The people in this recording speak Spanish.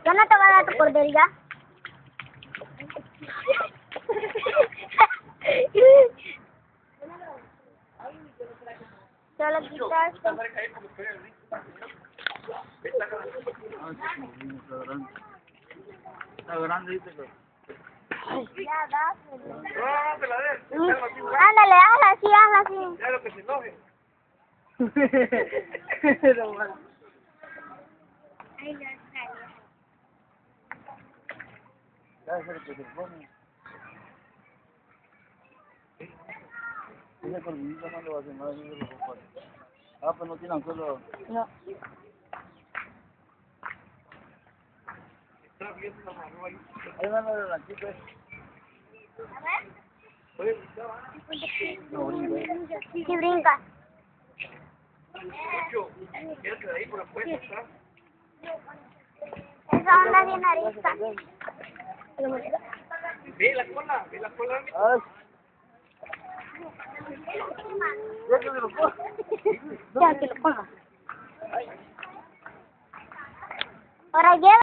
Yo no te voy a dar tu cordería. Solo quitaste. Está grande, dice que. Ya, dáselo. No, te la des. Ándale, hazla así. Ya lo que se enoje. Pero bueno. Ay, ya salió. Ya es el que se pone. Ese corvinito no le va a hacer nada, no se preocupa. Ah, pues no tiene anzuelo. No. Está bien, está malo ahí. Ahí van los ranchitos. A ver. Oye, ya va. No, brinca. Sí, brinca. Mucho. Quédate de ahí por la puerta, ¿está? Esa onda bien arisca. Ve la cola, Ay. Ya que se lo ponga. Ya, que lo ponga. Ahora lleva.